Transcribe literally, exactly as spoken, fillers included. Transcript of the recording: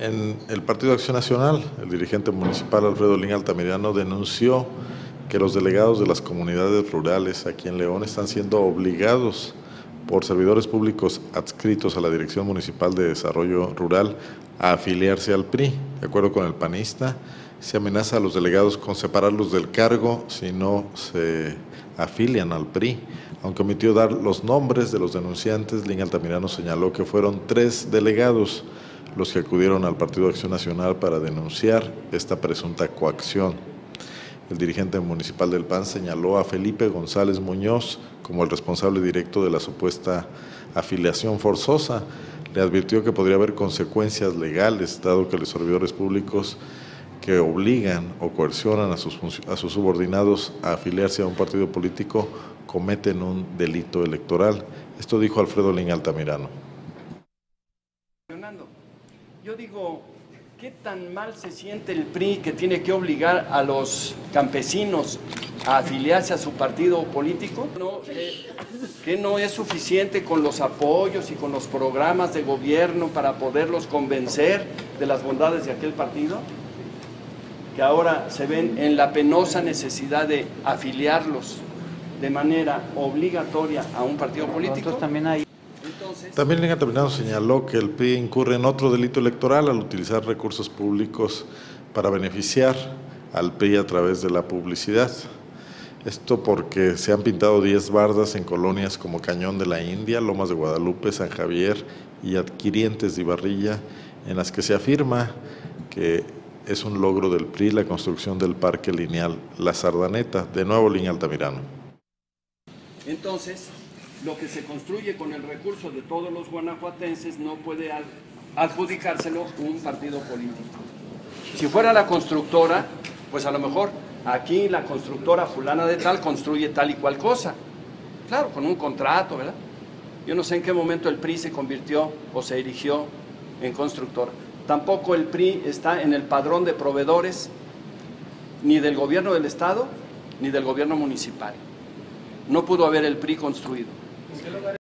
En el Partido Acción Nacional, el dirigente municipal Alfredo Lin Altamirano denunció que los delegados de las comunidades rurales aquí en León están siendo obligados por servidores públicos adscritos a la Dirección Municipal de Desarrollo Rural a afiliarse al P R I. De acuerdo con el panista, se amenaza a los delegados con separarlos del cargo si no se afilian al P R I. Aunque omitió dar los nombres de los denunciantes, Lin Altamirano señaló que fueron tres delegados los que acudieron al Partido Acción Nacional para denunciar esta presunta coacción. El dirigente municipal del P A N señaló a Felipe González Muñoz como el responsable directo de la supuesta afiliación forzosa. Le advirtió que podría haber consecuencias legales, dado que los servidores públicos que obligan o coercionan a sus, a sus subordinados a afiliarse a un partido político cometen un delito electoral. Esto dijo Alfredo Lin Altamirano. Yo digo, ¿qué tan mal se siente el P R I que tiene que obligar a los campesinos a afiliarse a su partido político? ¿No, eh, ¿Que no es suficiente con los apoyos y con los programas de gobierno para poderlos convencer de las bondades de aquel partido? Que ahora se ven en la penosa necesidad de afiliarlos de manera obligatoria a un partido político. Entonces, también hay También Lin Altamirano señaló que el P R I incurre en otro delito electoral al utilizar recursos públicos para beneficiar al P R I a través de la publicidad. Esto porque se han pintado diez bardas en colonias como Cañón de la India, Lomas de Guadalupe, San Javier y Adquirientes de Ibarrilla, en las que se afirma que es un logro del P R I la construcción del parque lineal La Sardaneta. De nuevo Lin Altamirano. Entonces, lo que se construye con el recurso de todos los guanajuatenses no puede adjudicárselo un partido político. Si fuera la constructora, pues a lo mejor aquí la constructora fulana de tal construye tal y cual cosa. Claro, con un contrato, ¿verdad? Yo no sé en qué momento el P R I se convirtió o se erigió en constructora. Tampoco el P R I está en el padrón de proveedores ni del gobierno del estado ni del gobierno municipal. No pudo haber el P R I construido.